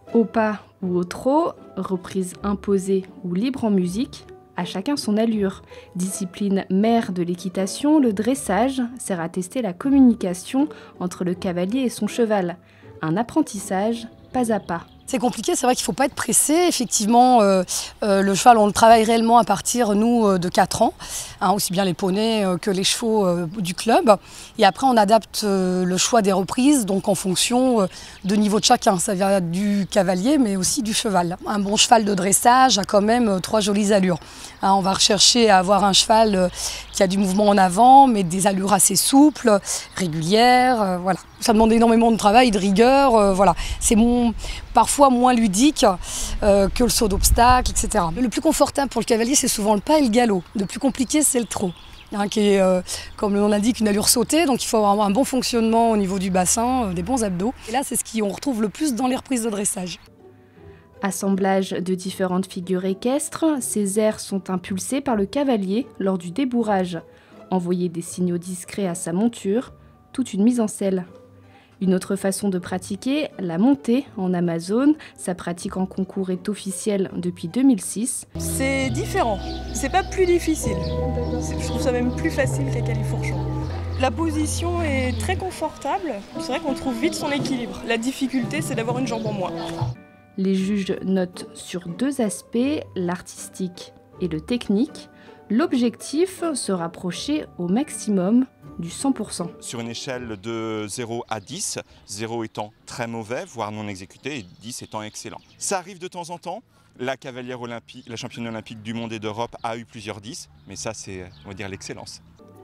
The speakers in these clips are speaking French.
Au pas ou au trot, reprise imposée ou libre en musique, à chacun son allure. Discipline mère de l'équitation, le dressage sert à tester la communication entre le cavalier et son cheval. Un apprentissage pas à pas. C'est compliqué, c'est vrai qu'il ne faut pas être pressé. Effectivement, le cheval, on le travaille réellement à partir, nous, de 4 ans, hein, aussi bien les poneys que les chevaux du club. Et après, on adapte le choix des reprises, donc en fonction de niveau de chacun. Ça vient du cavalier, mais aussi du cheval. Un bon cheval de dressage a quand même 3 jolies allures. Hein, on va rechercher à avoir un cheval qui a du mouvement en avant, mais des allures assez souples, régulières, voilà. Ça demande énormément de travail, de rigueur, voilà. C'est parfois moins ludique que le saut d'obstacle, etc. Le plus confortable pour le cavalier, c'est souvent le pas et le galop. Le plus compliqué, c'est le trot, hein, qui est, comme le nom l'indique, une allure sautée. Donc il faut avoir un bon fonctionnement au niveau du bassin, des bons abdos. Et là, c'est ce qu'on retrouve le plus dans les reprises de dressage. Assemblage de différentes figures équestres, ces airs sont impulsés par le cavalier lors du débourrage. Envoyer des signaux discrets à sa monture, toute une mise en selle. Une autre façon de pratiquer, la montée en Amazone. Sa pratique en concours est officielle depuis 2006. C'est différent, c'est pas plus difficile. Je trouve ça même plus facile qu'à Califourchon. La position est très confortable, c'est vrai qu'on trouve vite son équilibre. La difficulté, c'est d'avoir une jambe en moins. Les juges notent sur 2 aspects, l'artistique et le technique. L'objectif, se rapprocher au maximum du 100%. Sur une échelle de 0 à 10, 0 étant très mauvais, voire non exécuté, et 10 étant excellent. Ça arrive de temps en temps. La cavalière olympique, la championne olympique du monde et d'Europe a eu plusieurs 10, mais ça c'est, on va dire, l'excellence.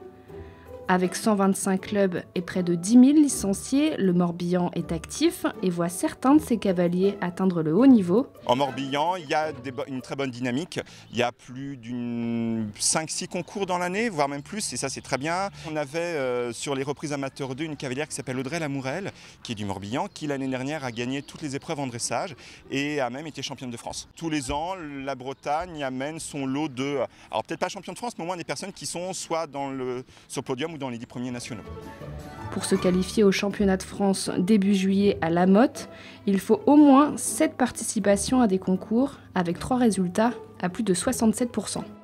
Avec 125 clubs et près de 10 000 licenciés, le Morbihan est actif et voit certains de ses cavaliers atteindre le haut niveau. En Morbihan, il y a une très bonne dynamique. Il y a plus d'une 5-6 concours dans l'année, voire même plus, et ça c'est très bien. On avait sur les reprises amateurs 2 une cavalière qui s'appelle Audrey Lamourelle, qui est du Morbihan, qui l'année dernière a gagné toutes les épreuves en dressage et a même été championne de France. Tous les ans, la Bretagne amène son lot de, alors peut-être pas championne de France, mais au moins des personnes qui sont soit sur le podium ou dans les 10 premiers nationaux. Pour se qualifier au championnat de France début juillet à La Motte, il faut au moins 7 participations à des concours avec 3 résultats à plus de 67%.